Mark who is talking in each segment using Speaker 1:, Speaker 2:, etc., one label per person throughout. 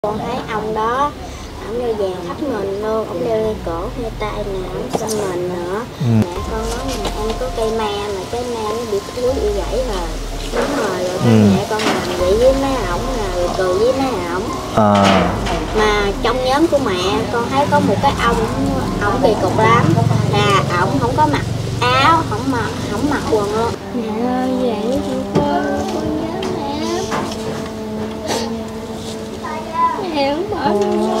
Speaker 1: Con thấy ông đó, ông đeo vàng khắp mình luôn, ông đeo ngay cổ, ngay tay nè, ông xăm mình nữa. Mẹ con nói là em có cây me mà cái me nó bị túi bị gãy rồi. Đúng rồi, rồi mẹ con làm vậy với mấy ổng nè, rồi cười với mấy ổng. Mà trong nhóm của mẹ con thấy có một cái ông kỳ cục lắm, là ổng không có mặc áo, không mặc quần luôn. Mẹ ơi, vậy cho con nhớ mẹ. Mẹ không bỏ.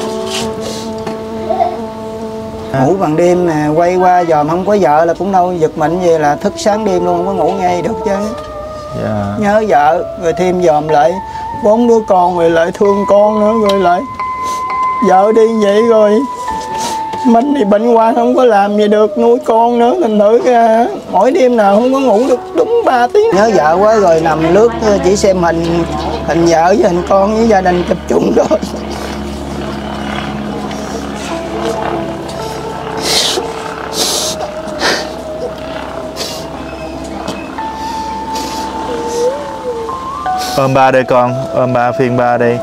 Speaker 2: Ngủ bằng đêm nè, quay qua dòm không có vợ là cũng đâu giật mình về là thức sáng đêm luôn, không có ngủ ngay được chứ. Nhớ vợ, rồi thêm dòm lại 4 đứa con, rồi lại thương con nữa, rồi lại vợ đi vậy rồi mình thì bệnh hoạn không có làm gì được, nuôi con nữa, thành thử ra mỗi đêm nào không có ngủ được đúng 3 tiếng. Nhớ vợ quá rồi nằm lướt chỉ xem hình vợ với hình con với gia đình chụp chung thôi.
Speaker 3: Ôm ba đây con, ôm ba, phiên ba đây.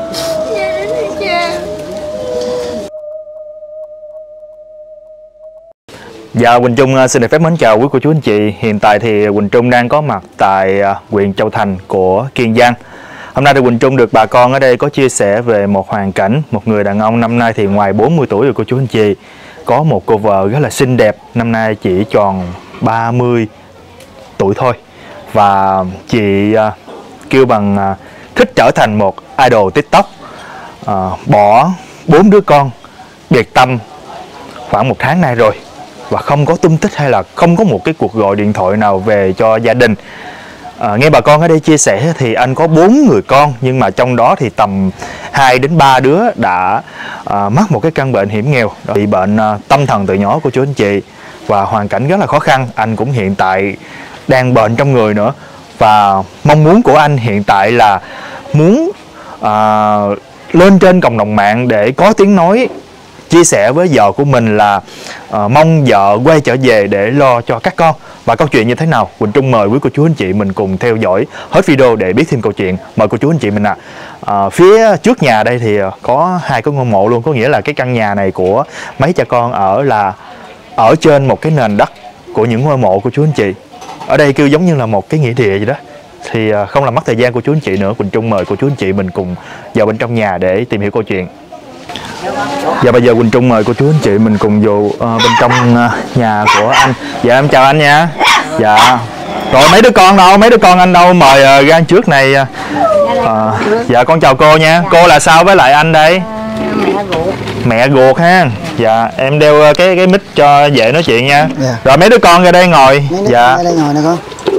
Speaker 3: Dạ, Quỳnh Trung xin được phép mến chào quý cô chú anh chị. Hiện tại thì Quỳnh Trung đang có mặt tại huyện Châu Thành của Kiên Giang. Hôm nay thì Quỳnh Trung được bà con ở đây có chia sẻ về một hoàn cảnh một người đàn ông năm nay thì ngoài 40 tuổi rồi cô chú anh chị. Có một cô vợ rất là xinh đẹp, năm nay chỉ tròn 30 tuổi thôi. Và chị kêu bằng thích trở thành một idol TikTok, bỏ 4 đứa con biệt tâm khoảng 1 tháng nay rồi và không có tung tích hay là không có một cái cuộc gọi điện thoại nào về cho gia đình. Nghe bà con ở đây chia sẻ thì anh có 4 người con, nhưng mà trong đó thì tầm 2 đến 3 đứa đã mắc một cái căn bệnh hiểm nghèo, bị bệnh tâm thần từ nhỏ của chú anh chị, và hoàn cảnh rất là khó khăn. Anh cũng hiện tại đang bệnh trong người nữa, và mong muốn của anh hiện tại là muốn lên trên cộng đồng mạng để có tiếng nói, chia sẻ với vợ của mình là mong vợ quay trở về để lo cho các con. Và câu chuyện như thế nào, Quỳnh Trung mời quý cô chú anh chị mình cùng theo dõi hết video để biết thêm câu chuyện. Mời cô chú anh chị mình ạ. Phía trước nhà đây thì có 2 cái ngôi mộ luôn, có nghĩa là cái căn nhà này của mấy cha con ở là ở trên một cái nền đất của những ngôi mộ của chú anh chị. Ở đây kêu giống như là một cái nghĩa địa gì đó. Thì không làm mất thời gian của chú anh chị nữa, Quỳnh Trung mời cô chú anh chị mình cùng vào bên trong nhà để tìm hiểu câu chuyện. Dạ, bây giờ Quỳnh Trung mời cô chú anh chị mình cùng vô bên trong nhà của anh. Dạ, em chào anh nha. Dạ. Rồi mấy đứa con đâu? Mấy đứa con anh đâu? Mời ra trước này. Dạ, con chào cô nha. Cô là sao với lại anh đây? Mẹ ruột ha. Dạ, em đeo cái mic cho dễ nói chuyện nha. Rồi mấy đứa con ra đây ngồi. Dạ.
Speaker 2: Đây ngồi nè con.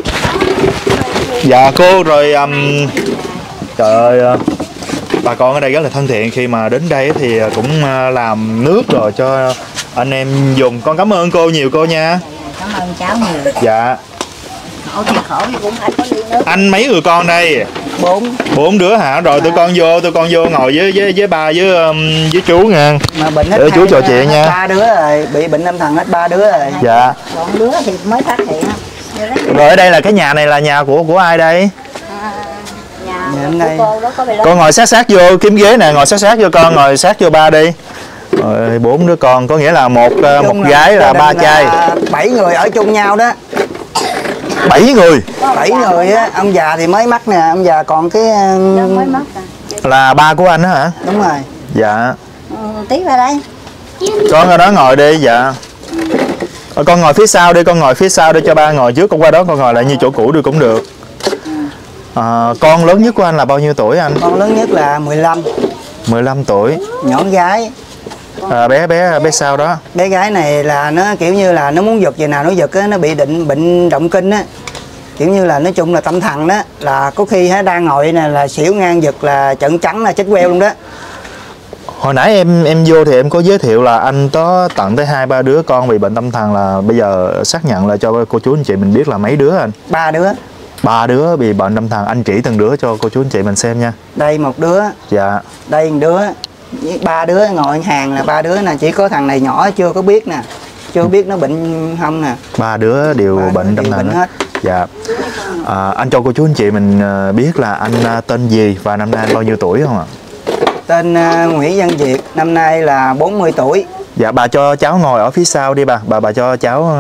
Speaker 3: Dạ cô, rồi trời ơi, bà con ở đây rất là thân thiện, khi mà đến đây thì cũng làm nước rồi cho anh em dùng. Con cảm ơn cô nhiều cô nha.
Speaker 4: Cảm ơn cháu nhiều.
Speaker 3: Dạ.
Speaker 4: Khổ thì khổ thì cũng phải có đi nước.
Speaker 3: Anh mấy người con đây? 4 đứa hả? Rồi tụi con vô ngồi với ba với chú nha.
Speaker 2: Mà bệnh hết
Speaker 3: để chú trò chuyện nha.
Speaker 2: 3 đứa rồi, bị bệnh tâm thần hết 3 đứa rồi.
Speaker 3: Dạ.
Speaker 4: Còn đứa thì mới phát hiện.
Speaker 3: Rồi ở đây là cái nhà này là nhà của ai đây?
Speaker 4: Nhà
Speaker 2: đây.
Speaker 4: cô đó có bị
Speaker 3: Con ngồi sát vô kiếm ghế nè, ngồi sát vô con, ngồi sát vô ba đi. Rồi 4 đứa con, có nghĩa là một gái là 3 trai.
Speaker 2: 7 người ở chung nhau đó.
Speaker 3: 7 người.
Speaker 2: 7 người á, ông già thì mới mắc nè, ông già còn cái
Speaker 4: mới mất à.
Speaker 3: Là ba của anh đó hả?
Speaker 2: Đúng rồi.
Speaker 3: Dạ.
Speaker 4: Tí ra đây.
Speaker 3: Con ra đó ngồi đi. Dạ. Con ngồi phía sau đi, con ngồi phía sau đi cho ba ngồi trước, con qua đó con ngồi lại như chỗ cũ đi cũng được. Con lớn nhất của anh là bao nhiêu tuổi anh?
Speaker 2: Con lớn nhất là 15.
Speaker 3: 15 tuổi.
Speaker 2: Nhỏ gái.
Speaker 3: Bé sau đó.
Speaker 2: Bé gái này là nó kiểu như là nó muốn giật gì nào nó giật á, nó bị bệnh động kinh á. Kiểu như là nói chung là tâm thần đó, là có khi đang ngồi nè là xỉu ngang giật là trận trắng là chết queo luôn đó.
Speaker 3: Hồi nãy em vô thì em có giới thiệu là anh có tận tới 2-3 đứa con bị bệnh tâm thần, là bây giờ xác nhận lại cho cô chú anh chị mình biết là mấy đứa anh?
Speaker 2: 3 đứa.
Speaker 3: 3 đứa bị bệnh tâm thần, anh chỉ từng đứa cho cô chú anh chị mình xem nha.
Speaker 2: Đây một đứa.
Speaker 3: Dạ.
Speaker 2: Đây một đứa. 3 đứa ngồi hàng là 3 đứa nè, chỉ có thằng này nhỏ chưa có biết nè. Chưa biết nó bệnh không nè.
Speaker 3: 3 đứa đều bệnh tâm thần hết. Dạ. Anh cho cô chú anh chị mình biết là anh tên gì và năm nay anh bao nhiêu tuổi không ạ?
Speaker 2: Tên Nguyễn Văn Việt, năm nay là 40 tuổi.
Speaker 3: Dạ, bà cho cháu ngồi ở phía sau đi bà. Bà cho cháu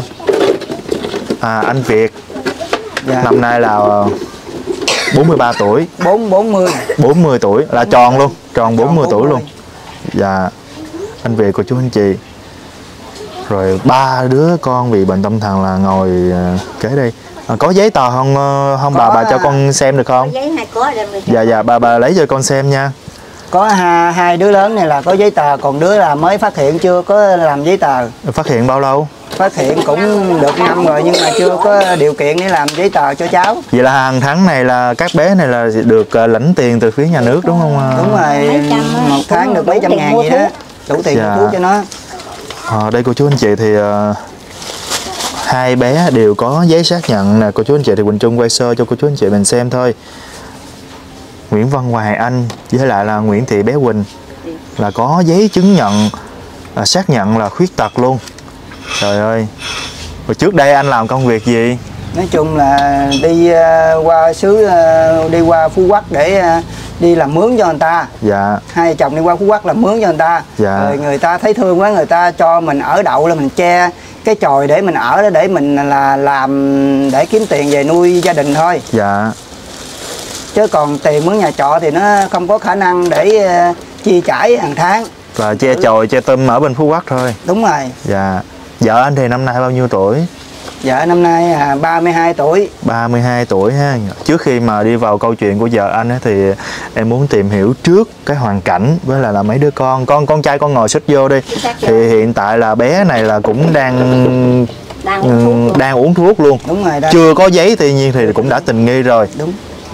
Speaker 3: anh Việt. Dạ. Năm nay là 43 tuổi. 40 tuổi là tròn luôn, tròn 40 tuổi luôn. Dạ. Anh Việt của chú anh chị. Rồi 3 đứa con bị bệnh tâm thần là ngồi kế đây. Có giấy tờ không bà cho con xem được không?
Speaker 4: Có giấy hay có đem đi.
Speaker 3: Dạ bà lấy cho con xem nha.
Speaker 2: Có hai đứa lớn này là có giấy tờ, còn đứa là mới phát hiện chưa có làm giấy tờ.
Speaker 3: Phát hiện bao lâu?
Speaker 2: Phát hiện cũng được năm rồi nhưng mà chưa có điều kiện để làm giấy tờ cho cháu.
Speaker 3: Vậy là hàng tháng này là các bé này là được lãnh tiền từ phía nhà nước đúng không?
Speaker 2: Đúng rồi, một tháng được mấy trăm ngàn vậy đó, đủ tiền mua thuốc cho nó.
Speaker 3: Đây cô chú anh chị thì hai bé đều có giấy xác nhận nè cô chú anh chị, thì Quỳnh Trung quay sơ cho cô chú anh chị mình xem thôi. Nguyễn Văn Hoài Anh với lại là Nguyễn Thị Bé Quỳnh là có giấy chứng nhận xác nhận là khuyết tật luôn. Trời ơi. Rồi trước đây anh làm công việc gì?
Speaker 2: Nói chung là đi qua Phú Quốc để đi làm mướn cho người ta.
Speaker 3: Dạ.
Speaker 2: Hai vợ chồng đi qua Phú Quốc làm mướn cho người ta.
Speaker 3: Dạ.
Speaker 2: Rồi người ta thấy thương quá, người ta cho mình ở đậu là mình che cái chòi để mình ở đó, để mình là làm để kiếm tiền về nuôi gia đình thôi.
Speaker 3: Dạ.
Speaker 2: Chứ còn tiền mướn nhà trọ thì nó không có khả năng để chi trả hàng tháng.
Speaker 3: Là che chòi che tôm ở bên Phú Quốc thôi.
Speaker 2: Đúng rồi.
Speaker 3: Dạ. Vợ anh thì năm nay bao nhiêu tuổi?
Speaker 2: Vợ năm nay 32 tuổi.
Speaker 3: 32 tuổi ha. Trước khi mà đi vào câu chuyện của vợ anh ấy, thì em muốn tìm hiểu trước cái hoàn cảnh với là mấy đứa con trai con ngồi xích vô đi. Thì hiện tại là bé này là cũng đang uống thuốc luôn.
Speaker 2: Đúng rồi.
Speaker 3: Chưa có giấy tuy nhiên thì cũng đã tình nghi rồi.
Speaker 2: Đúng.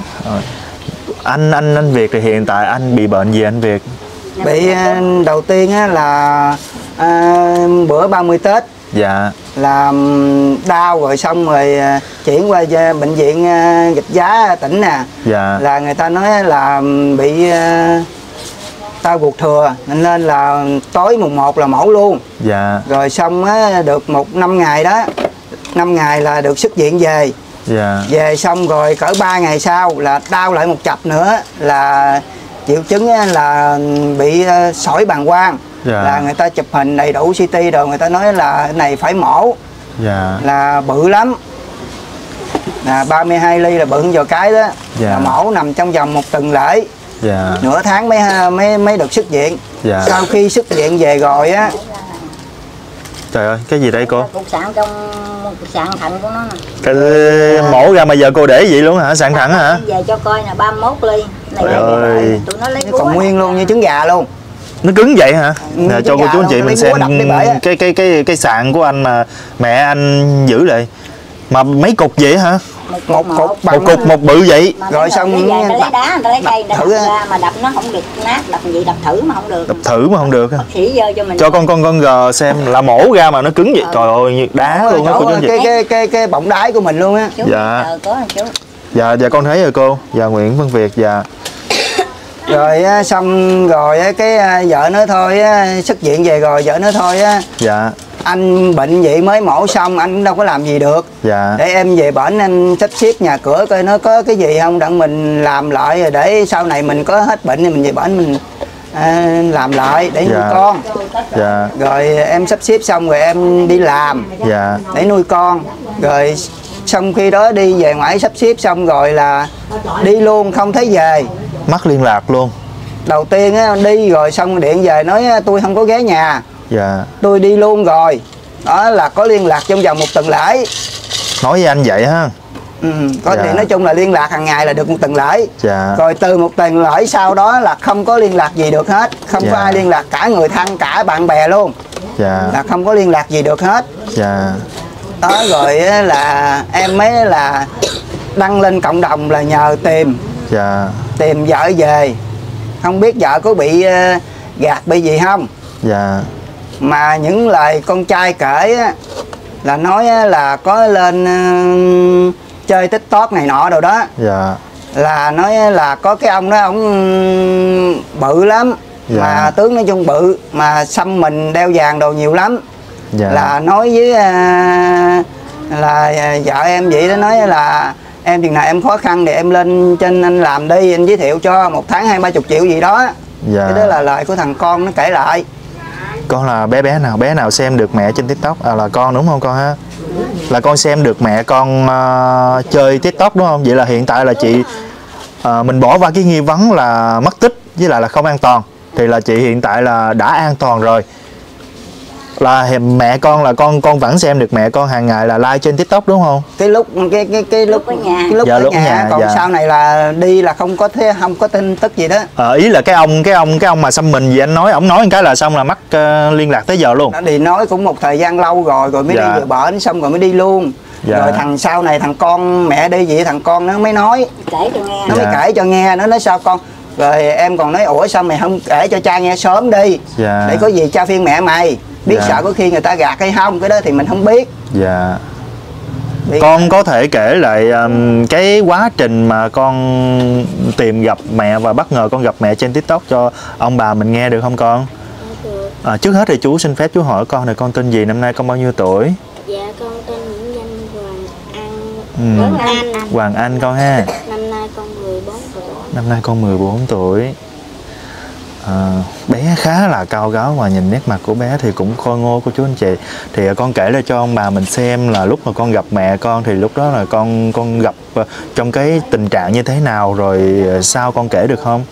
Speaker 3: Anh Việt thì hiện tại anh bị bệnh gì anh Việt?
Speaker 2: Bị đầu tiên là bữa 30 Tết.
Speaker 3: Dạ.
Speaker 2: Là đau rồi xong rồi chuyển qua bệnh viện Gạch Giá tỉnh nè.
Speaker 3: Dạ.
Speaker 2: Là người ta nói là bị tao ruột thừa nên là tối mùng 1 là mổ luôn.
Speaker 3: Dạ.
Speaker 2: Rồi xong được 5 ngày đó, 5 ngày là được xuất viện về.
Speaker 3: Dạ.
Speaker 2: Về xong rồi cỡ 3 ngày sau là đau lại một chập nữa, là triệu chứng là bị sỏi bàng quang.
Speaker 3: Dạ.
Speaker 2: Là người ta chụp hình đầy đủ CT rồi người ta nói là cái này phải mổ. Dạ. Là bự lắm, là 32 ly là bự hơn vào cái đó. Dạ. Là mổ nằm trong vòng 1 tuần lễ. Dạ. Nửa tháng mới được xuất viện. Dạ. Sau khi xuất viện về rồi á,
Speaker 3: trời ơi, cái gì đây cô?
Speaker 4: Cục sạn trong cục sạn thận của nó nè.
Speaker 3: Cái mổ ra mà giờ cô để vậy luôn hả? Sạn thận hả?
Speaker 4: Về cho coi nè, 31 ly. Này
Speaker 3: trời ơi.
Speaker 4: Tụi nó lấy
Speaker 2: còn nguyên luôn như trứng gà luôn.
Speaker 3: Nó cứng vậy hả? Nè, cho cô chú anh chị mình xem cái sạn của anh mà mẹ anh giữ lại. Mà mấy cục vậy hả?
Speaker 2: Một cục
Speaker 3: một bự vậy.
Speaker 2: Rồi xong
Speaker 4: lấy đá, người ta lấy cây đập ra mà đập nó không được nát, đập gì đập thử mà không được.
Speaker 3: Đập thử mà không được.
Speaker 4: Bác sĩ dơ cho mình.
Speaker 3: Cho con gờ xem là mổ ra mà nó cứng vậy. Trời ơi như đá luôn á cô chú anh chị.
Speaker 2: Cái bọng đáy của mình luôn á.
Speaker 3: Dạ.
Speaker 4: Có chú.
Speaker 3: Dạ con thấy rồi cô. Dạ Nguyễn Văn Việt dạ.
Speaker 2: Rồi xong rồi cái vợ nói thôi xuất viện về rồi vợ nói thôi á.
Speaker 3: Dạ.
Speaker 2: Anh bệnh vậy mới mổ xong anh đâu có làm gì được.
Speaker 3: Dạ.
Speaker 2: Để em về bển anh sắp xếp nhà cửa coi nó có cái gì không đặng mình làm lại, rồi để sau này mình có hết bệnh thì mình về bển mình làm lại để nuôi con.
Speaker 3: Dạ.
Speaker 2: Rồi em sắp xếp xong rồi em đi làm. Dạ. Để nuôi con. Rồi xong khi đó đi về ngoại sắp xếp xong rồi là đi luôn không thấy về.
Speaker 3: Mất liên lạc luôn.
Speaker 2: Đầu tiên á, đi rồi xong điện về nói tôi không có ghé nhà. Dạ. Tôi đi luôn rồi. Đó là có liên lạc trong vòng 1 tuần lễ.
Speaker 3: Nói với anh vậy ha.
Speaker 2: Có thì nói chung là liên lạc hàng ngày là được 1 tuần lễ.
Speaker 3: Dạ.
Speaker 2: Rồi từ 1 tuần lễ sau đó là không có liên lạc gì được hết. Không có ai liên lạc, cả người thân cả bạn bè luôn. Dạ. Là không có liên lạc gì được hết. Dạ. Đó rồi là em mới là đăng lên cộng đồng là nhờ tìm. Dạ. Tìm vợ về. Không biết vợ có bị gạt bị gì không. Dạ. Mà những lời con trai kể á, là nói là có lên chơi TikTok này nọ đâu đó. Dạ. Là nói là có cái ông đó ông bự lắm. Dạ. Mà tướng nói chung bự mà xăm mình đeo vàng đồ nhiều lắm. Dạ. Là nói với là vợ em vậy đó, nói là em chừng nào em khó khăn thì em lên trên anh làm đi, anh giới thiệu cho 1 tháng 20-30 triệu gì đó.
Speaker 3: Dạ.
Speaker 2: Cái đó là lời của thằng con nó kể lại.
Speaker 3: Con là bé nào xem được mẹ trên TikTok là con đúng không con ha? Là con xem được mẹ con chơi TikTok đúng không? Vậy là hiện tại là chị mình bỏ qua cái nghi vấn là mất tích với lại là không an toàn, thì là chị hiện tại là đã an toàn rồi. Là mẹ con là con vẫn xem được mẹ con hàng ngày là like trên TikTok đúng không?
Speaker 2: Cái lúc
Speaker 4: ở nhà,
Speaker 2: ở nhà, còn sau này là đi là không có tin tức gì đó.
Speaker 3: Ý là cái ông mà xăm mình gì anh nói, ổng nói một cái là xong là mất liên lạc tới giờ luôn.
Speaker 2: Nó đi nói cũng một thời gian lâu rồi mới đi về bển, xong rồi mới đi luôn. Rồi thằng sau này thằng con mẹ đi vậy, thằng con nó mới nói,
Speaker 4: kể cho nghe.
Speaker 2: nó mới kể cho nghe, nó nói sao con. Rồi em còn nói ủa sao mày không kể cho cha nghe sớm đi, để có gì cha phiên mẹ mày biết, sợ có khi người ta gạt hay không, cái đó thì mình không biết.
Speaker 3: Dạ. Con có thể kể lại cái quá trình mà con tìm gặp mẹ và bất ngờ con gặp mẹ trên TikTok cho ông bà mình nghe được không con? Trước hết thì chú xin phép chú hỏi con là con tên gì, năm nay con bao nhiêu tuổi?
Speaker 1: Dạ con tên Nguyễn Danh Hoàng Anh.
Speaker 3: Hoàng Anh con ha.
Speaker 1: Năm nay con 14 tuổi.
Speaker 3: Năm nay con 14 tuổi. Bé khá là cao gáo và nhìn nét mặt của bé thì cũng khôi ngô cô chú anh chị. Thì con kể lại cho ông bà mình xem là lúc mà con gặp mẹ con thì lúc đó là con gặp trong cái tình trạng như thế nào, rồi sao con kể được không?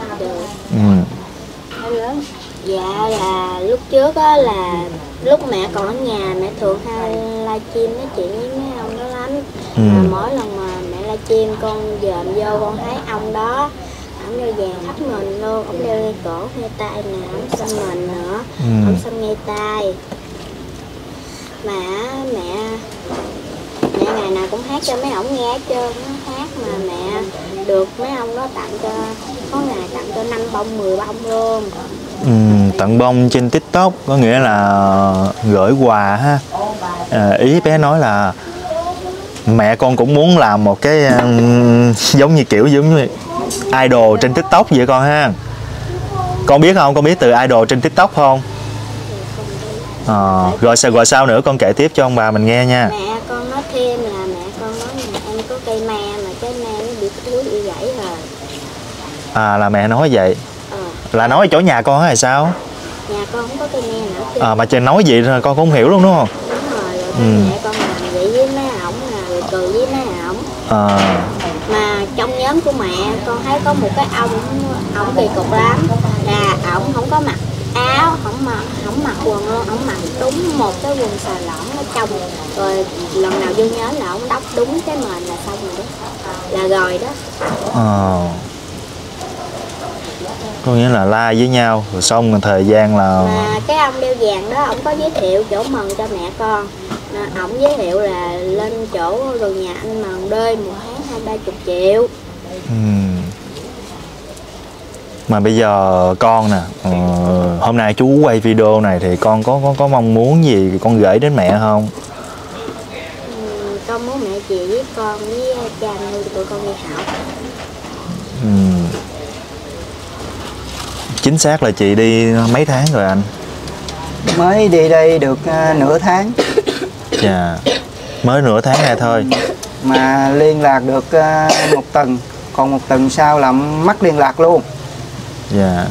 Speaker 1: Dạ là lúc trước á, là lúc mẹ còn ở nhà mẹ thường hay livestream nói chuyện với mấy ông đó lắm. Mà mỗi lần mà mẹ livestream con dòm vô con thấy ông đó, ổng đeo vàng thắt mình luôn, ổng đeo ngay cổ ngay tay nè, ổng xăm mình nữa, ổng xăm ngay tay. Mà mẹ ngày nào cũng hát cho mấy ổng nghe hết trơn, nó hát mà mẹ được mấy ông đó tặng cho, có ngày tặng cho 5 bông 10 bông luôn.
Speaker 3: Tặng bông trên TikTok có nghĩa là gửi quà ha. Ý bé nói là mẹ con cũng muốn làm một cái giống như idol trên TikTok vậy con ha. Con biết không? Con biết từ idol trên TikTok không? Rồi sao nữa, con kể tiếp cho ông bà mình nghe nha.
Speaker 1: Mẹ con nói thêm là mẹ con nói là em có cây me mà cái me nó bị thúi bị gãy rồi.
Speaker 3: Là mẹ nói vậy. Là nói ở chỗ nhà con hay sao?
Speaker 1: Nhà con không có cây me nữa.
Speaker 3: Mà trời nói vậy con cũng không hiểu luôn đúng không?
Speaker 1: Đúng rồi, mẹ con làm vậy với mấy ổng rồi cười với mấy ổng. Mà trong nhóm của mẹ con thấy có một cái ông kỳ cục lắm, là ổng không có mặc áo, không mặc quần luôn, ổng mặc đúng một cái quần xà lỏng ở trong, rồi lần nào vô nhóm là ổng đắp đúng cái mền là xong rồi đó, là rồi đó.
Speaker 3: Có nghĩa là la với nhau rồi xong rồi thời gian là.
Speaker 1: Mà cái ông đeo vàng đó ổng có giới thiệu chỗ mần cho mẹ con, ổng giới thiệu là lên chỗ rồi nhà anh mần đơi một tháng 20-30 triệu.
Speaker 3: Mà bây giờ con nè, hôm nay chú quay video này thì con có mong muốn gì con gửi đến mẹ không?
Speaker 1: Con muốn mẹ chị với con với cha nuôi tụi con đi học.
Speaker 3: Chính xác là chị đi mấy tháng rồi anh?
Speaker 2: Mới đi đây được nửa tháng.
Speaker 3: Dạ, mới nửa tháng này thôi.
Speaker 2: Mà liên lạc được một tuần, còn một tuần sau là mất liên lạc luôn.
Speaker 3: Dạ.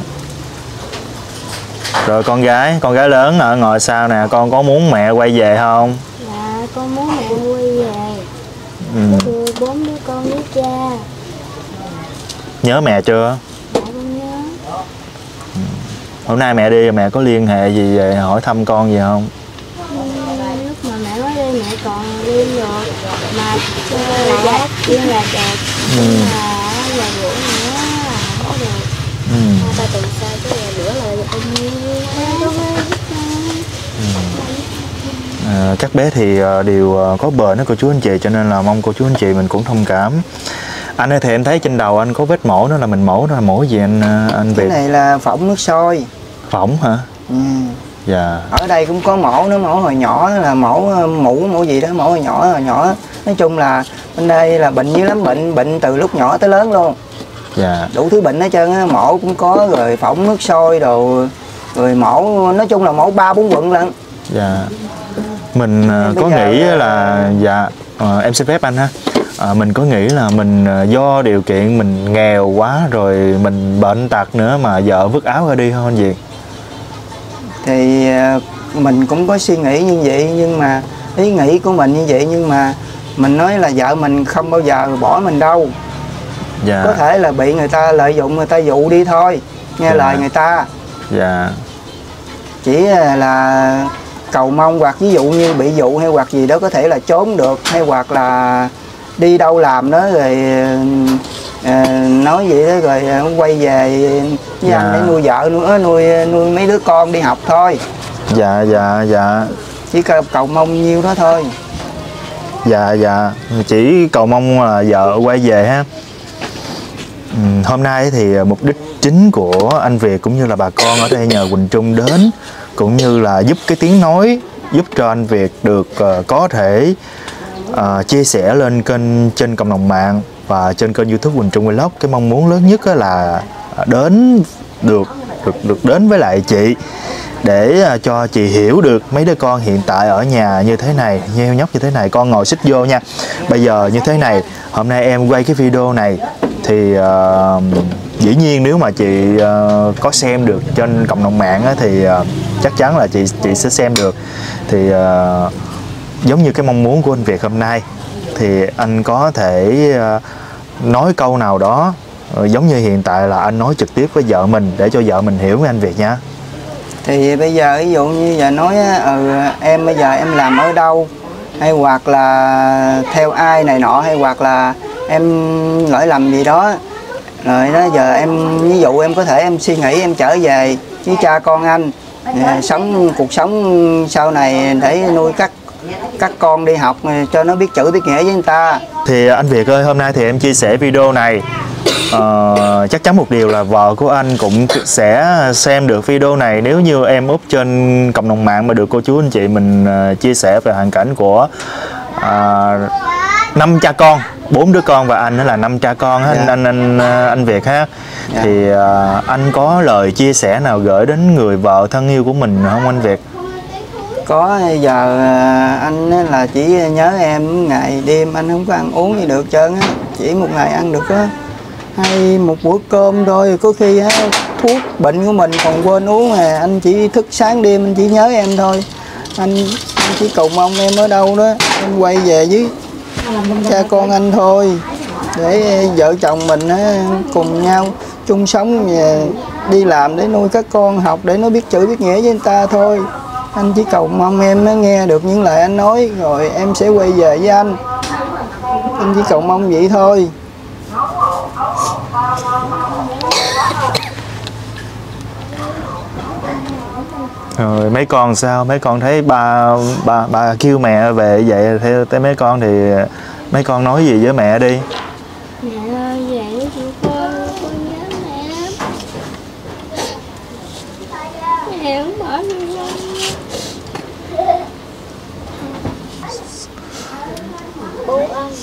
Speaker 3: Rồi con gái lớn ở ngồi sau nè, con có muốn mẹ quay về không?
Speaker 1: Dạ, con muốn mẹ quay về. Đưa 4 đứa con với cha.
Speaker 3: Nhớ mẹ chưa?
Speaker 1: Dạ, con nhớ.
Speaker 3: Hôm nay mẹ đi mẹ có liên hệ gì về hỏi thăm con gì không?
Speaker 1: Lúc mà mẹ mới đi mẹ còn đi được, mà là chuyên là đẹp, là buổi nữa là không có được. Ta tuần sau cái bữa là bao nhiêu.
Speaker 3: Các bé thì đều có bệnh đó cô chú anh chị, cho nên là mong cô chú anh chị mình cũng thông cảm. Anh ơi, thì em thấy trên đầu anh có vết mổ, đó là mình mổ, đó là mổ gì anh Việt?
Speaker 2: Cái này là phỏng nước sôi.
Speaker 3: Phỏng hả? Dạ.
Speaker 2: Ở đây cũng có mổ, nó mổ hồi nhỏ là mổ mổ gì đó, mổ hồi nhỏ. Nói chung là bên đây là bệnh dữ lắm, bệnh từ lúc nhỏ tới lớn luôn.
Speaker 3: Dạ.
Speaker 2: Đủ thứ bệnh hết trơn á, mổ cũng có, rồi phỏng nước sôi đồ, rồi mổ, nói chung là mổ 3-4 quận lận.
Speaker 3: Dạ. Mình có nghĩ là dạ em xin phép anh ha. mình có nghĩ là mình do điều kiện mình nghèo quá rồi mình bệnh tật nữa mà vợ vứt áo ra đi không anh Việt?
Speaker 2: Thì mình cũng có suy nghĩ như vậy, nhưng mà ý nghĩ của mình như vậy, nhưng mà mình nói là vợ mình không bao giờ bỏ mình đâu.
Speaker 3: Dạ.
Speaker 2: Có thể là bị người ta lợi dụng, người ta dụ đi thôi, nghe
Speaker 3: Dạ.
Speaker 2: lời người ta.
Speaker 3: Dạ.
Speaker 2: Chỉ là cầu mong, hoặc ví dụ như bị dụ hay hoặc gì đó có thể là trốn được, hay hoặc là đi đâu làm đó rồi nói vậy đó rồi quay về với anh để nuôi vợ nữa, nuôi mấy đứa con đi học thôi.
Speaker 3: Dạ dạ dạ.
Speaker 2: Chỉ cầu mong nhiêu đó thôi.
Speaker 3: Dạ dạ, chỉ cầu mong là vợ quay về ha. Hôm nay thì mục đích chính của anh Việt cũng như là bà con ở đây nhờ Quỳnh Trung đến, cũng như là giúp cái tiếng nói, giúp cho anh Việt được có thể chia sẻ lên kênh trên cộng đồng mạng và trên kênh YouTube Quỳnh Trung Vlog. Cái mong muốn lớn nhất là đến được đến với lại chị, để cho chị hiểu được mấy đứa con hiện tại ở nhà như thế này, nheo nhóc như thế này. Con ngồi xích vô nha. Bây giờ như thế này, hôm nay em quay cái video này thì dĩ nhiên nếu mà chị có xem được trên cộng đồng mạng á, thì chắc chắn là chị sẽ xem được. Thì giống như cái mong muốn của anh Việt hôm nay, thì anh có thể nói câu nào đó giống như hiện tại là anh nói trực tiếp với vợ mình, để cho vợ mình hiểu với anh Việt nha.
Speaker 2: Thì bây giờ ví dụ như giờ nói em bây giờ em làm ở đâu, hay hoặc là theo ai này nọ, hay hoặc là em lỗi lầm gì đó, rồi đó giờ em ví dụ em có thể em suy nghĩ em trở về với cha con anh, cuộc sống sau này để nuôi các con đi học cho nó biết chữ biết nghĩa với người ta. Thì
Speaker 3: anh Việt ơi, hôm nay thì em chia sẻ video này, chắc chắn một điều là vợ của anh cũng sẽ xem được video này. Nếu như em up trên cộng đồng mạng mà được cô chú anh chị mình chia sẻ về hoàn cảnh của 5 cha con, 4 đứa con và anh nữa là 5 cha con á. Dạ. anh Việt ha. Dạ. Thì anh có lời chia sẻ nào gửi đến người vợ thân yêu của mình không anh Việt?
Speaker 2: Có, giờ anh là chỉ nhớ em ngày đêm, anh không có ăn uống gì được trơn á, chỉ một ngày ăn được á hay một bữa cơm thôi, có khi á thuốc bệnh của mình còn quên uống à. Anh chỉ thức sáng đêm, anh chỉ nhớ em thôi. Anh chỉ cầu mong em ở đâu đó em quay về với cha con anh thôi, để vợ chồng mình cùng nhau chung sống và đi làm để nuôi các con học, để nó biết chữ biết nghĩa với người ta thôi. Anh chỉ cầu mong em nghe được những lời anh nói rồi em sẽ quay về với anh. Anh chỉ cầu mong vậy thôi.
Speaker 3: Rồi mấy con sao? Mấy con thấy ba kêu mẹ về vậy, theo tới mấy con thì mấy con nói gì với mẹ đi?
Speaker 1: Mẹ ơi, về với con nhớ mẹ. Mẹ không bỏ đi con. Bố ăn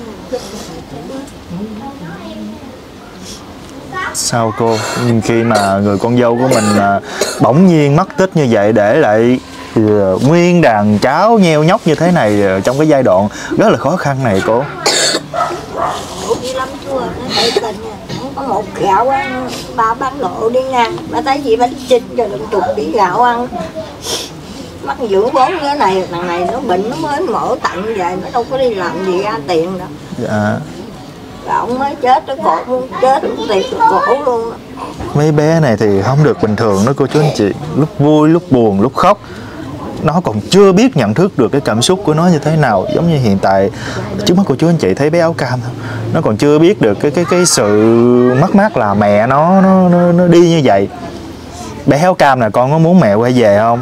Speaker 3: Sao cô? Nhưng khi mà người con dâu của mình bỗng nhiên mất tích như vậy, để lại nguyên đàn cháu nheo nhóc như thế này trong cái giai đoạn rất là khó khăn này cô.
Speaker 4: Bố đi lắm chưa, nó thấy tình không có một gạo ăn, bà bán lộ đi ngang, bà thấy gì bánh chinh cho đừng chục đi gạo ăn. Mắc dưỡng 4 cái này, thằng này nó bệnh nó mới mổ tặng về, nó đâu có đi làm gì ra tiền đâu.
Speaker 3: Dạ.
Speaker 4: Và ông mới chết, cái cổ muốn chết thì cổ luôn.
Speaker 3: Mấy bé này thì không được bình thường đó cô chú anh chị, lúc vui lúc buồn lúc khóc, nó còn chưa biết nhận thức được cái cảm xúc của nó như thế nào. Giống như hiện tại trước mắt cô chú anh chị thấy bé áo cam thôi, nó còn chưa biết được cái sự mất mát là mẹ nó đi như vậy. Bé áo cam là con có muốn mẹ quay về không?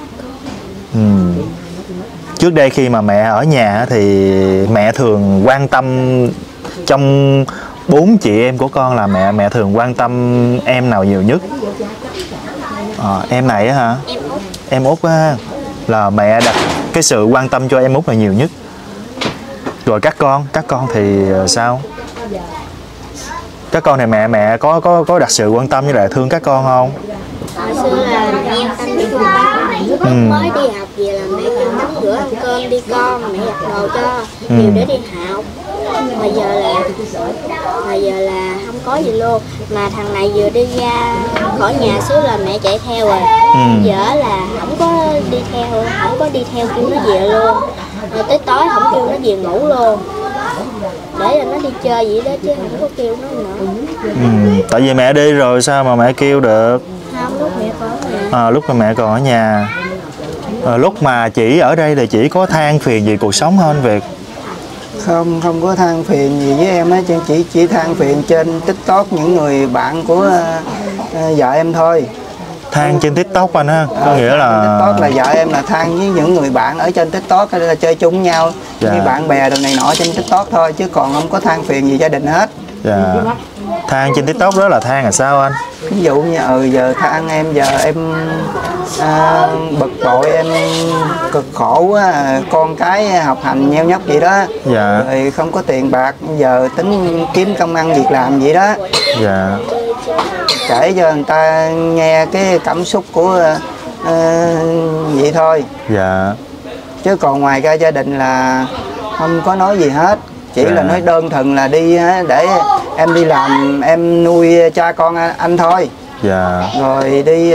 Speaker 3: Trước đây khi mà mẹ ở nhà thì mẹ thường quan tâm, trong 4 chị em của con là mẹ thường quan tâm em nào nhiều nhất? Em này á hả? Em Út á, là mẹ đặt cái sự quan tâm cho em Út là nhiều nhất. Rồi các con thì sao? Các con thì mẹ có đặt sự quan tâm với lại thương các con không?
Speaker 1: hồi xưa là em anh đi cùng bác Lúc mới đi học về là mẹ còn tắm rửa ăn cơm đi con, mẹ giặt đồ cho nhiều để đi học. Mà giờ là không có gì luôn. Mà thằng này vừa đi ra khỏi nhà xíu là mẹ chạy theo rồi. Giờ là không có đi theo kêu nó về luôn. Rồi tới tối không kêu nó về ngủ luôn. Để là nó đi chơi vậy đó chứ không có kêu nó nữa.
Speaker 3: Tại vì mẹ đi rồi sao mà mẹ kêu được?
Speaker 1: Không, lúc mẹ còn ở nhà.
Speaker 3: Lúc mà mẹ còn ở nhà. Lúc mà chị ở đây là chị có than phiền gì cuộc sống không Việt?
Speaker 2: Không có than phiền gì với em á, chỉ than phiền trên TikTok những người bạn của vợ em thôi.
Speaker 3: Than trên TikTok anh ha, có nghĩa là
Speaker 2: TikTok là vợ em là than với những người bạn ở trên TikTok là chơi chung với nhau, như bạn bè đồ này nọ trên TikTok thôi, chứ còn không có than phiền gì gia đình hết.
Speaker 3: Than trên TikTok đó là than là sao anh?
Speaker 2: Ví dụ như giờ than em, giờ em bực bội, em cực khổ quá, con cái học hành nheo nhóc vậy đó, rồi không có tiền bạc, giờ tính kiếm công ăn việc làm vậy đó. Kể cho người ta nghe cái cảm xúc của vậy thôi. Chứ còn ngoài ra gia đình là không có nói gì hết, chỉ là nói đơn thuần là đi để em đi làm em nuôi cha con anh thôi. Rồi đi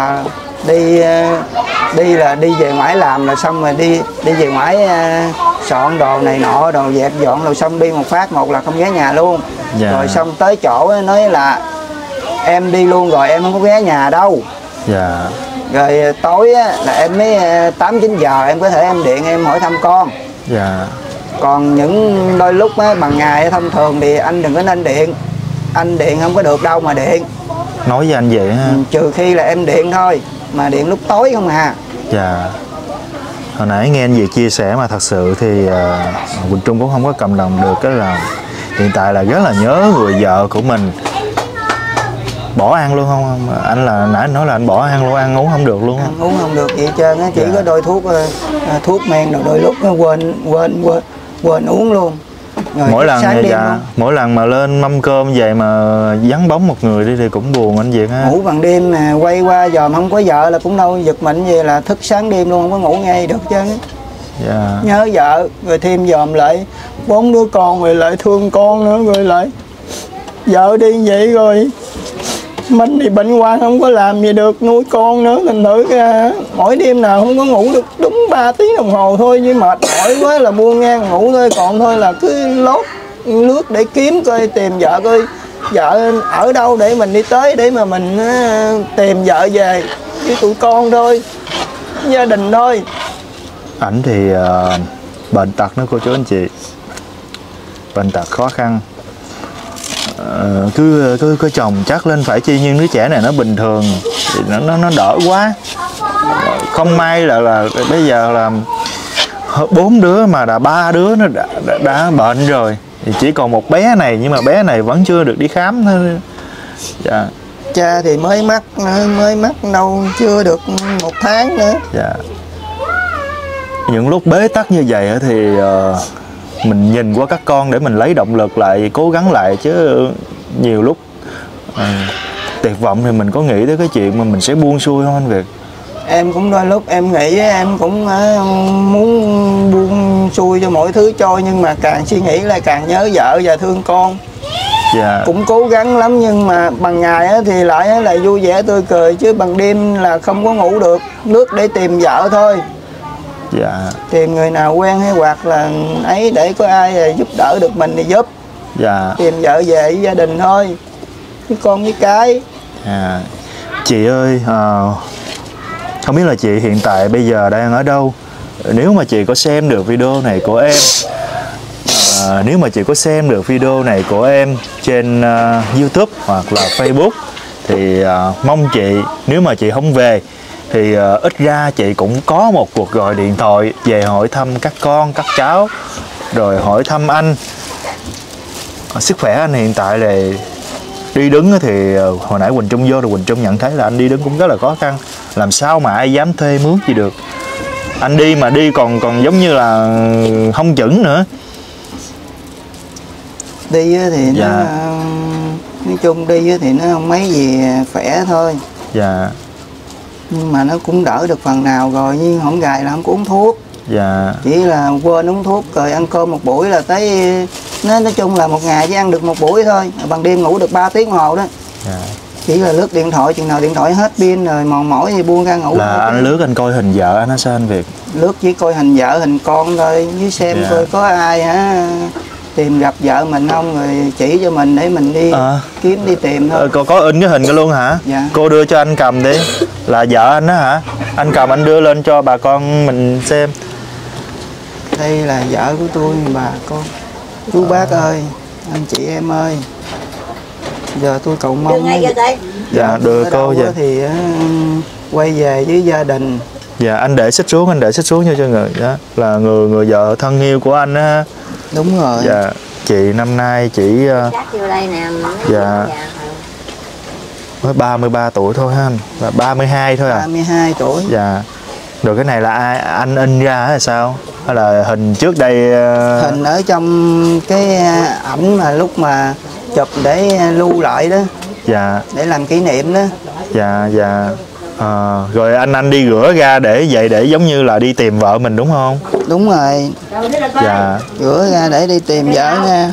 Speaker 2: về ngoài làm là xong, rồi đi về ngoài soạn đồ này nọ, đồ dẹp dọn rồi xong đi một phát một là không ghé nhà luôn. Rồi xong tới chỗ nói là em đi luôn rồi em không có ghé nhà đâu. Rồi tối là em mới 8-9 giờ em có thể em điện em hỏi thăm con. Còn những đôi lúc bằng ngày thông thường thì anh đừng có nên điện. Anh điện không có được đâu mà điện.
Speaker 3: Nói với anh vậy ha.
Speaker 2: Trừ khi là em điện thôi, mà điện lúc tối không à.
Speaker 3: Hồi nãy nghe anh Việt chia sẻ mà thật sự thì Quỳnh Trung cũng không có cầm lòng được, cái là hiện tại là rất là nhớ người vợ của mình. Bỏ ăn luôn không? Anh là nãy anh nói là anh bỏ ăn luôn, ăn uống không được luôn.
Speaker 2: Ăn uống không được gì hết trơn á, chỉ có đôi thuốc men rồi đôi lúc nó quên uống luôn. Rồi mỗi lần mà lên mâm cơm vậy mà vắng bóng một người đi thì cũng buồn anh Việt ha. Ngủ ban đêm nè, quay qua dòm không có vợ là cũng đâu giật mình vậy, là thức sáng đêm luôn, không có ngủ ngay được chứ. Nhớ vợ, rồi thêm dòm lại 4 đứa con, rồi lại thương con nữa, rồi lại vợ đi vậy rồi mình thì bệnh hoạn không có làm gì được, nuôi con nữa, thành thử ra mỗi đêm nào không có ngủ được đúng 3 tiếng đồng hồ thôi, chứ mệt mỏi quá là buông ngang ngủ thôi, còn thôi là cứ lướt để kiếm coi, tìm vợ coi vợ ở đâu để mình đi tới để mà mình tìm vợ về với tụi con thôi, gia đình thôi.
Speaker 3: Ảnh thì bệnh tật nữa cô chú anh chị, bệnh tật khó khăn. Cứ chồng chắc lên phải chi, nhưng đứa trẻ này nó bình thường thì nó đỡ quá. Không may là bây giờ là 4 đứa mà đã 3 đứa nó đã bệnh rồi, thì chỉ còn một bé này, nhưng mà bé này vẫn chưa được đi khám thôi.
Speaker 2: Cha thì mới mắc đâu chưa được 1 tháng nữa.
Speaker 3: Những lúc bế tắc như vậy thì mình nhìn qua các con để mình lấy động lực lại, cố gắng lại, chứ nhiều lúc tuyệt vọng thì mình có nghĩ tới cái chuyện mà mình sẽ buông xuôi không anh Việt?
Speaker 2: Em cũng đôi lúc em nghĩ em cũng muốn buông xuôi cho mọi thứ trôi, nhưng mà càng suy nghĩ lại càng nhớ vợ và thương con. Cũng cố gắng lắm, nhưng mà bằng ngày thì lại là vui vẻ tươi cười, chứ bằng đêm là không có ngủ được, lướt để tìm vợ thôi. Tìm người nào quen hay hoặc là ấy để có ai giúp đỡ được mình thì giúp. Tìm vợ về với gia đình thôi, với con với cái.
Speaker 3: Chị ơi, không biết là chị hiện tại bây giờ đang ở đâu? Nếu mà chị có xem được video này của em, nếu mà chị có xem được video này của em trên YouTube hoặc là Facebook thì mong chị, nếu mà chị không về thì ít ra chị cũng có một cuộc gọi điện thoại về hỏi thăm các con, các cháu, rồi hỏi thăm anh. Sức khỏe anh hiện tại là đi đứng thì hồi nãy Quỳnh Trung vô rồi Quỳnh Trung nhận thấy là anh đi đứng cũng rất là khó khăn. Làm sao mà ai dám thuê mướn gì được. Anh đi mà đi còn giống như là không chững nữa.
Speaker 2: Đi thì nó nói chung đi thì nó không mấy gì khỏe thôi. Nhưng mà nó cũng đỡ được phần nào rồi, nhưng không gài là không có uống thuốc.
Speaker 3: Dạ.
Speaker 2: Chỉ là quên uống thuốc rồi ăn cơm một buổi là tới, nói chung là một ngày chỉ ăn được một buổi thôi, ban đêm ngủ được 3 tiếng đồng hồ đó.
Speaker 3: Dạ.
Speaker 2: Chỉ là lướt điện thoại, chừng nào điện thoại hết pin rồi mòn mỏi thì buông ra ngủ.
Speaker 3: Là anh lướt anh coi hình vợ anh hay sao anh Việt?
Speaker 2: Lướt chỉ coi hình vợ hình con thôi, với xem coi có ai tìm gặp vợ mình không, rồi chỉ cho mình để mình đi kiếm đi tìm thôi.
Speaker 3: Có in cái hình cái luôn hả?
Speaker 2: Dạ.
Speaker 3: Cô đưa cho anh cầm đi. Là vợ anh đó hả? Anh cầm anh đưa lên cho bà con mình xem.
Speaker 2: Đây là vợ của tôi, bà con. Chú bác ơi, anh chị em ơi, giờ tôi cầu mong
Speaker 3: dạ đưa cô vậy
Speaker 2: thì quay về với gia đình.
Speaker 3: Dạ anh để xích xuống nha cho người đó là người vợ thân yêu của anh á.
Speaker 2: Đúng rồi.
Speaker 3: Dạ chị năm nay chỉ dạ mới 33 tuổi thôi ha anh, và 32 thôi à.
Speaker 2: 32 tuổi.
Speaker 3: Dạ. Rồi cái này là ai anh in ra hay sao? Hay là hình trước đây?
Speaker 2: Hình ở trong cái ảnh mà lúc mà chụp để lưu lại đó.
Speaker 3: Dạ.
Speaker 2: Để làm kỷ niệm đó.
Speaker 3: Dạ dạ. Rồi anh đi rửa ra để vậy, để giống như là đi tìm vợ mình đúng không?
Speaker 2: Đúng rồi.
Speaker 3: Dạ.
Speaker 2: Rửa ra để đi tìm vợ nha.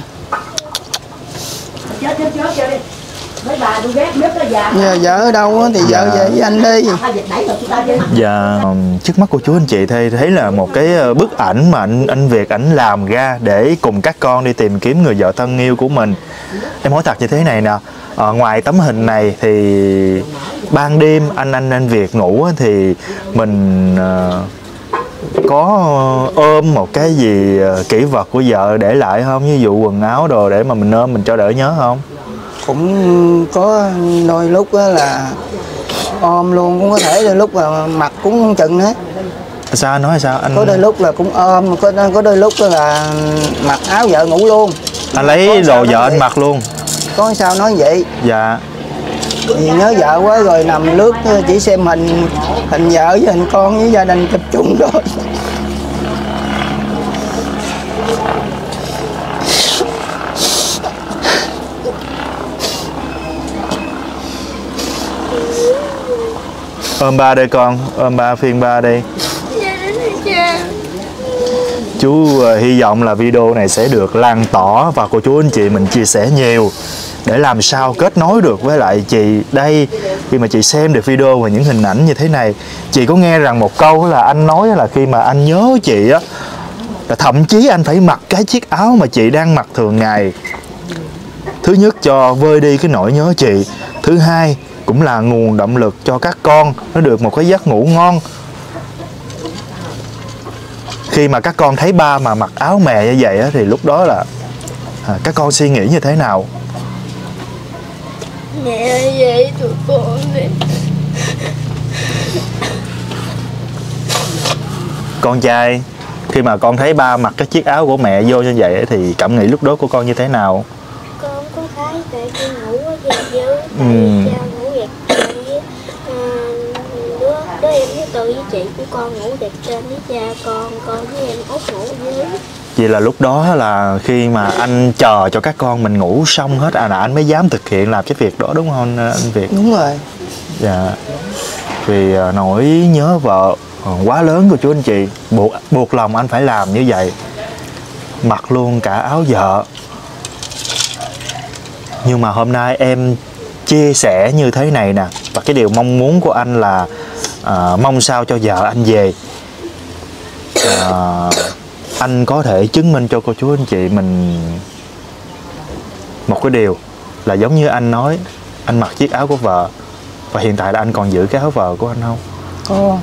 Speaker 2: Giờ vợ ở đâu thì vợ về với anh đi.
Speaker 3: Dạ. Trước mắt của chú anh chị thấy là một cái bức ảnh mà anh Việt ảnh làm ra để cùng các con đi tìm kiếm người vợ thân yêu của mình. Em nói thật như thế này nè, ngoài tấm hình này thì ban đêm anh Việt ngủ thì mình có ôm một cái gì kỷ vật của vợ để lại không? Ví dụ quần áo đồ để mà mình ôm mình cho đỡ nhớ không?
Speaker 2: Cũng có đôi lúc là ôm luôn, cũng có thể đôi lúc là mặc cũng không chừng hết.
Speaker 3: Sao anh nói sao? Anh
Speaker 2: có đôi lúc là cũng ôm, có đôi lúc là mặc áo vợ ngủ luôn.
Speaker 3: Anh lấy đồ vợ anh mặc luôn.
Speaker 2: Có sao nói vậy?
Speaker 3: Dạ.
Speaker 2: Vì nhớ vợ quá rồi nằm lướt chỉ xem hình vợ với hình con với gia đình chụp chung rồi.
Speaker 3: Ôm ba đây con, ôm ba phiên ba đây. Chú hy vọng là video này sẽ được lan tỏa và cô chú anh chị mình chia sẻ nhiều để làm sao kết nối được với lại chị đây. Khi mà chị xem được video và những hình ảnh như thế này, chị có nghe rằng một câu là anh nói là khi mà anh nhớ chị á, là thậm chí anh phải mặc cái chiếc áo mà chị đang mặc thường ngày. Thứ nhất cho vơi đi cái nỗi nhớ chị, thứ hai cũng là nguồn động lực cho các con nó được một cái giấc ngủ ngon. Khi mà các con thấy ba mà mặc áo mẹ như vậy á, thì lúc đó là các con suy nghĩ như thế nào?
Speaker 1: Mẹ ơi vậy tụi con đi.
Speaker 3: Con trai, khi mà con thấy ba mặc cái chiếc áo của mẹ vô như vậy thì cảm nghĩ lúc đó của con như thế nào?
Speaker 1: Con có thấy tại con ngủ ở dưới dưới, tại cha ngủ gạt trên với đứa em với tôi với chị của con ngủ gạt trên với cha con với em út ngủ ở dưới.
Speaker 3: Vậy là lúc đó là khi mà anh chờ cho các con mình ngủ xong hết là anh mới dám thực hiện làm cái việc đó đúng không anh Việt?
Speaker 2: Đúng rồi.
Speaker 3: Dạ. Vì nỗi nhớ vợ quá lớn của chú anh chị, buộc lòng anh phải làm như vậy, mặc luôn cả áo vợ. Nhưng mà hôm nay em chia sẻ như thế này nè, và cái điều mong muốn của anh là mong sao cho vợ anh về anh có thể chứng minh cho cô chú anh chị mình một cái điều là giống như anh nói, anh mặc chiếc áo của vợ và hiện tại là anh còn giữ cái áo vợ của anh không?
Speaker 2: Có.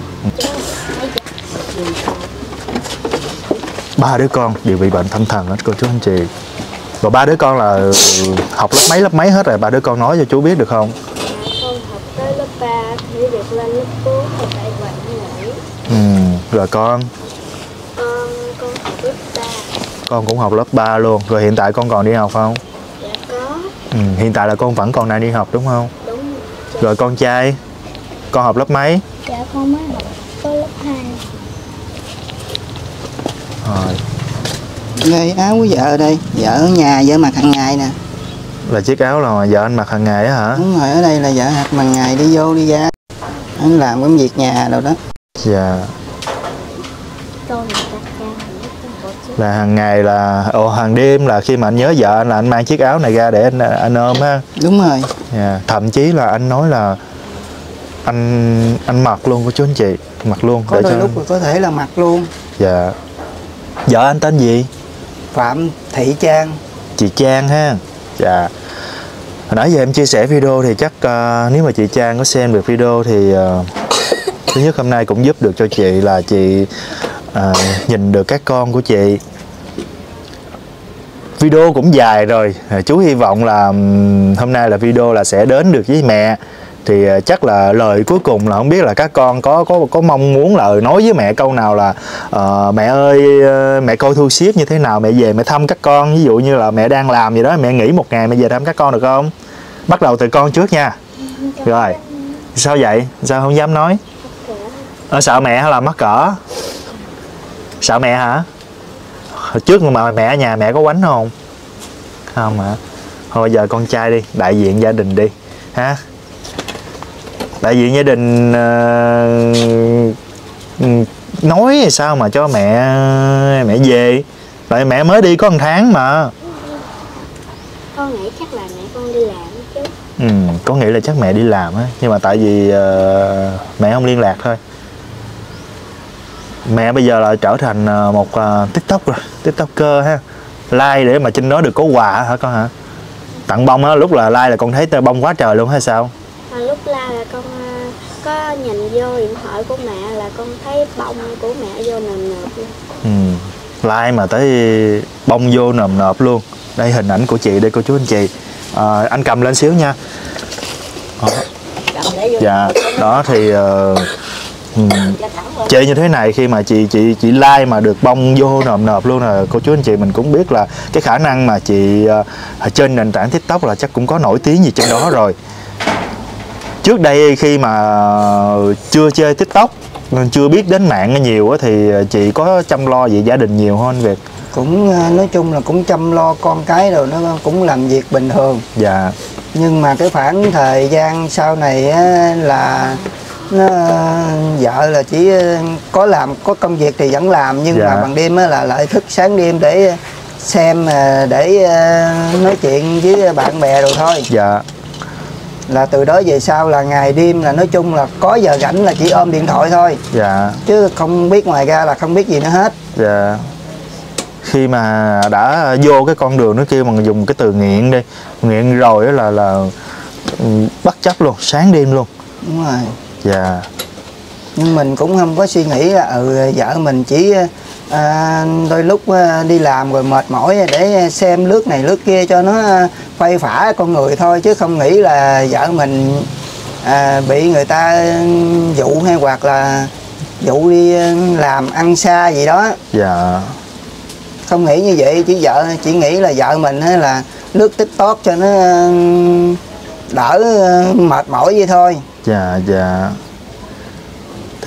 Speaker 3: Ba đứa con đều bị bệnh tâm thần hết cô chú anh chị. Và ba đứa con là học lớp mấy hết rồi, ba đứa con nói cho chú biết được không?
Speaker 1: Con học tới lớp 3 thì được lên lớp 4 rồi tại bệnh nữa.
Speaker 3: Rồi con
Speaker 1: học lớp 3.
Speaker 3: Con cũng học lớp 3 luôn. Rồi hiện tại con còn đi học không?
Speaker 1: Dạ có.
Speaker 3: Hiện tại là con vẫn còn đang đi học đúng không?
Speaker 1: Đúng.
Speaker 3: Rồi con trai, con học lớp mấy?
Speaker 1: Dạ con mới học tới lớp 2.
Speaker 3: Rồi.
Speaker 2: Đây áo của vợ đây, vợ ở nhà vợ mặc hàng ngày nè.
Speaker 3: Là chiếc áo là vợ anh mặc hàng ngày á hả?
Speaker 2: Đúng rồi, ở đây là vợ mặc hàng ngày đi vô đi ra. anh làm công việc nhà đâu đó.
Speaker 3: Dạ.
Speaker 1: Con người ta cha
Speaker 3: Là hàng ngày là hàng đêm là khi mà anh nhớ vợ anh là anh mang chiếc áo này ra để anh ôm ha.
Speaker 2: Đúng rồi.
Speaker 3: Yeah. Thậm chí là anh nói là anh mặc luôn cô chú anh chị, mặc luôn.
Speaker 2: Có đôi lúc là có thể là mặc luôn.
Speaker 3: Dạ. Vợ anh tên gì?
Speaker 2: Phạm Thị Trang.
Speaker 3: Chị Trang ha. Dạ. Hồi nãy giờ em chia sẻ video thì chắc nếu mà chị Trang có xem được video thì thứ nhất hôm nay cũng giúp được cho chị là chị nhìn được các con của chị. Video cũng dài rồi, chú hy vọng là hôm nay là video là sẽ đến được với mẹ. Thì chắc là lời cuối cùng là không biết là các con có mong muốn là nói với mẹ câu nào là mẹ ơi, mẹ coi thu xếp như thế nào, mẹ về mẹ thăm các con. Ví dụ như là mẹ đang làm gì đó, mẹ nghỉ một ngày mẹ về thăm các con được không? Bắt đầu từ con trước nha. Rồi, sao vậy? Sao không dám nói? Sợ mẹ hay là mắc cỡ? Sợ mẹ hả? Hồi trước mà mẹ ở nhà mẹ có quánh không? Không hả? Thôi giờ con trai đi, đại diện gia đình đi ha. Đại diện gia đình nói sao mà cho mẹ về. Tại mẹ mới đi có 1 tháng mà.
Speaker 1: con nghĩ chắc là mẹ con đi làm chứ.
Speaker 3: Có nghĩa là chắc mẹ đi làm á, nhưng mà tại vì mẹ không liên lạc thôi. Mẹ bây giờ là trở thành một TikTok rồi, TikToker ha. Like để mà trên đó được có quà hả con hả? Tặng bông á, lúc là like là con thấy bông quá trời luôn hay sao?
Speaker 1: Lúc la là con có nhìn vô điện thoại của mẹ là con thấy bông của mẹ vô nườm nượp luôn.
Speaker 3: Like mà tới bông vô nườm nượp luôn. Đây hình ảnh của chị đây cô chú anh chị. Anh cầm lên xíu nha. Dạ, đó thì chơi như thế này khi mà chị like mà được bông vô nộm nộp luôn là cô chú anh chị mình cũng biết là cái khả năng mà chị trên nền tảng TikTok là chắc cũng có nổi tiếng gì trên đó rồi. Trước đây khi mà chưa chơi TikTok nên chưa biết đến mạng nhiều thì chị có chăm lo về gia đình nhiều hơn Việt?
Speaker 2: Cũng nói chung là cũng chăm lo con cái rồi, nó cũng làm việc bình thường.
Speaker 3: Dạ.
Speaker 2: Nhưng mà cái khoảng thời gian sau này á, là nó vợ là chỉ có làm, có công việc thì vẫn làm, nhưng mà ban đêm á, là lại thức sáng đêm để xem, để nói chuyện với bạn bè rồi thôi.
Speaker 3: Dạ.
Speaker 2: Là từ đó về sau là ngày đêm là nói chung là có giờ rảnh là chỉ ôm điện thoại thôi.
Speaker 3: Dạ.
Speaker 2: Chứ không biết, ngoài ra là không biết gì nữa hết.
Speaker 3: Dạ. Khi mà đã vô cái con đường nó kêu bằng dùng cái từ nghiện đi, nghiện rồi là bất chấp luôn, sáng đêm luôn.
Speaker 2: Đúng rồi.
Speaker 3: Dạ.
Speaker 2: Nhưng mình cũng không có suy nghĩ là vợ mình chỉ đôi lúc đi làm rồi mệt mỏi để xem lướt này lướt kia cho nó khuây phả con người thôi, chứ không nghĩ là vợ mình bị người ta dụ hay hoặc là dụ đi làm ăn xa gì đó.
Speaker 3: Dạ.
Speaker 2: Không nghĩ như vậy, chỉ nghĩ là vợ mình là lướt TikTok cho nó đỡ mệt mỏi vậy thôi.
Speaker 3: Dạ, dạ. Thì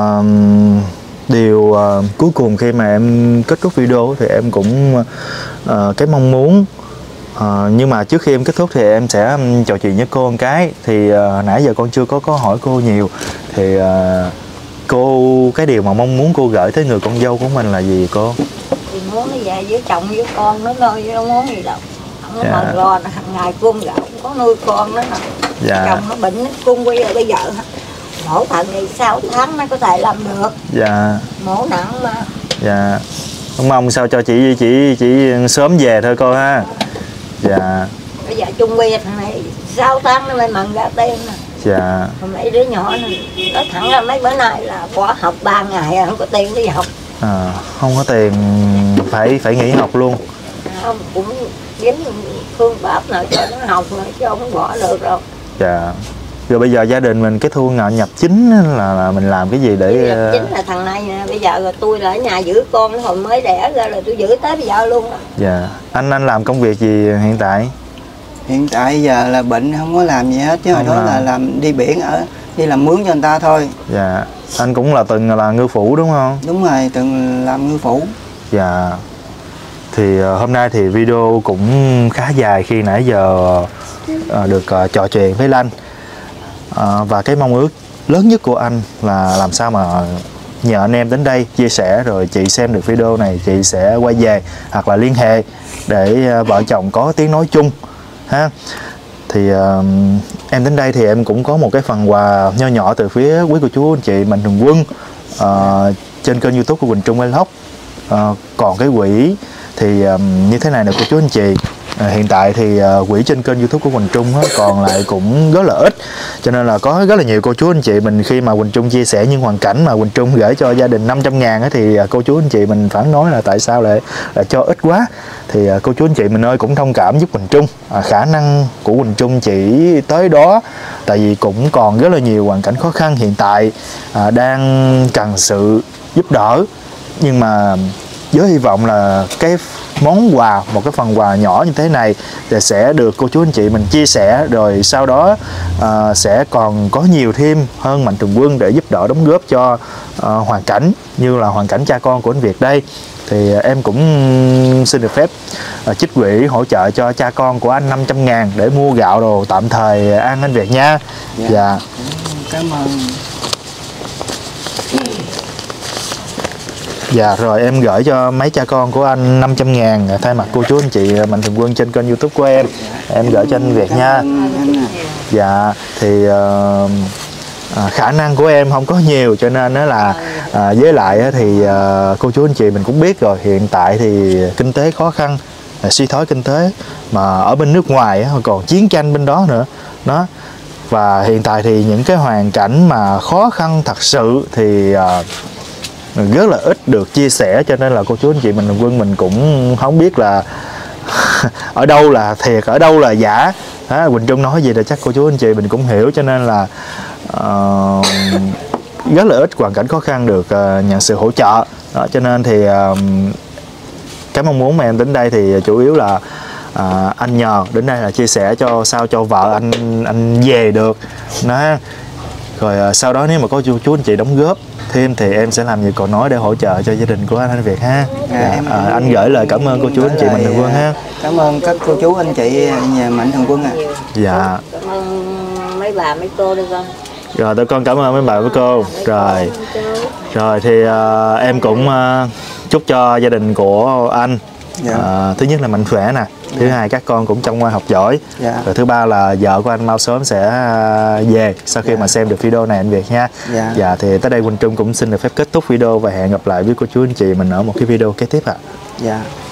Speaker 3: điều cuối cùng khi mà em kết thúc video thì em cũng cái mong muốn, nhưng mà trước khi em kết thúc thì em sẽ trò chuyện với cô một cái. Thì nãy giờ con chưa có hỏi cô nhiều. Thì cô, cái điều mà mong muốn cô gửi tới người con dâu của mình là gì cô?
Speaker 4: Thì muốn nó về với chồng với con nó thôi, chứ đâu muốn gì đâu. Không có mần lo, hàng ngày cung gạo có nuôi con đó nè.
Speaker 3: Dạ.
Speaker 4: Chồng nó bệnh nó cung bây giờ mổ thận thì 6 tháng mới có thể làm được.
Speaker 3: Dạ.
Speaker 4: Mổ nặng mà.
Speaker 3: Dạ. Mong sao cho chị sớm về thôi cô ha. Dạ.
Speaker 4: Bây giờ chung quy thằng này 6 tháng nó mới mần ra tiền nè.
Speaker 3: Dạ.
Speaker 4: Còn mấy đứa nhỏ này nó thẳng ra mấy bữa nay là bỏ học 3 ngày không có tiền đi học.
Speaker 3: Không có tiền phải nghỉ học luôn.
Speaker 4: Không, cũng kiếm phương pháp nào cho nó học rồi chứ không bỏ được đâu.
Speaker 3: Dạ. Rồi bây giờ gia đình mình cái thu nhập chính là mình làm cái gì để
Speaker 4: nhập chính là thằng này nè, bây giờ rồi tôi là ở nhà giữ con hồi mới đẻ ra là tôi giữ tới bây giờ luôn.
Speaker 3: Dạ. Anh làm công việc gì hiện tại?
Speaker 2: Hiện tại giờ là bệnh không có làm gì hết, chứ hồi đó là làm đi biển, đi làm mướn cho người ta thôi.
Speaker 3: Dạ. Anh cũng là từng là ngư phủ đúng không?
Speaker 2: Đúng rồi, từng làm ngư phủ.
Speaker 3: Dạ. Thì hôm nay thì video cũng khá dài khi nãy giờ được trò chuyện với Lanh. Và cái mong ước lớn nhất của anh là làm sao mà nhờ anh em đến đây chia sẻ, rồi chị xem được video này chị sẽ quay về hoặc là liên hệ để vợ chồng có tiếng nói chung ha. Thì em đến đây thì em cũng có một cái phần quà nho nhỏ từ phía quý cô chú anh chị Mạnh Thường Quân trên kênh YouTube của Quỳnh Trung Vlog. Còn cái quỹ thì như thế này nè cô chú anh chị. Hiện tại thì quỹ trên kênh YouTube của Quỳnh Trung còn lại cũng rất là ít, cho nên là có rất là nhiều cô chú anh chị mình khi mà Quỳnh Trung chia sẻ những hoàn cảnh mà Quỳnh Trung gửi cho gia đình 500.000 thì cô chú anh chị mình phản nói là tại sao lại cho ít quá. Thì cô chú anh chị mình ơi cũng thông cảm giúp Quỳnh Trung, khả năng của Quỳnh Trung chỉ tới đó, tại vì cũng còn rất là nhiều hoàn cảnh khó khăn hiện tại đang cần sự giúp đỡ. Nhưng mà với hy vọng là cái món quà, một cái phần quà nhỏ như thế này thì sẽ được cô chú anh chị mình chia sẻ, rồi sau đó sẽ còn có nhiều thêm hơn Mạnh Thường Quân để giúp đỡ đóng góp cho hoàn cảnh như là hoàn cảnh cha con của anh Việt đây. Thì em cũng xin được phép trích quỹ hỗ trợ cho cha con của anh 500.000 để mua gạo đồ tạm thời ăn anh Việt nha. Dạ.
Speaker 2: Cảm ơn.
Speaker 3: Dạ rồi em gửi cho mấy cha con của anh 500.000 thay mặt cô chú anh chị Mạnh Thường Quân trên kênh YouTube của em gửi cho anh Việt nha. Dạ thì khả năng của em không có nhiều, cho nên đó là với lại thì cô chú anh chị mình cũng biết rồi, hiện tại thì kinh tế khó khăn, suy thoái kinh tế, mà ở bên nước ngoài còn chiến tranh bên đó nữa đó. Và hiện tại thì những cái hoàn cảnh mà khó khăn thật sự thì rất là ít được chia sẻ, cho nên là cô chú anh chị mình Quân mình cũng không biết là ở đâu là thiệt, ở đâu là giả. Quỳnh Trung nói gì là chắc cô chú anh chị mình cũng hiểu, cho nên là rất là ít hoàn cảnh khó khăn được nhận sự hỗ trợ đó. Cho nên thì cái mong muốn mà em đến đây thì chủ yếu là anh nhờ đến đây là chia sẻ cho sao cho vợ anh về được đó. Rồi sau đó nếu mà có chú anh chị đóng góp thêm thì em sẽ làm gì còn nói để hỗ trợ cho gia đình của anh Việt ha. Anh gửi lời cảm ơn cô chú anh chị Mạnh Thường Quân ha.
Speaker 2: Cảm ơn các cô chú anh chị nhà Mạnh Thường Quân.
Speaker 3: Dạ.
Speaker 4: Cảm ơn mấy bà mấy cô được không?
Speaker 3: Rồi tụi con cảm ơn mấy bà mấy cô. Rồi thì em cũng chúc cho gia đình của anh thứ nhất là mạnh khỏe nè, thứ hai các con cũng trong học giỏi, rồi thứ ba là vợ của anh mau sớm sẽ về sau khi mà xem được video này anh Việt nha. Dạ thì tới đây Quỳnh Trung cũng xin được phép kết thúc video và hẹn gặp lại với cô chú anh chị mình ở một cái video kế tiếp ạ.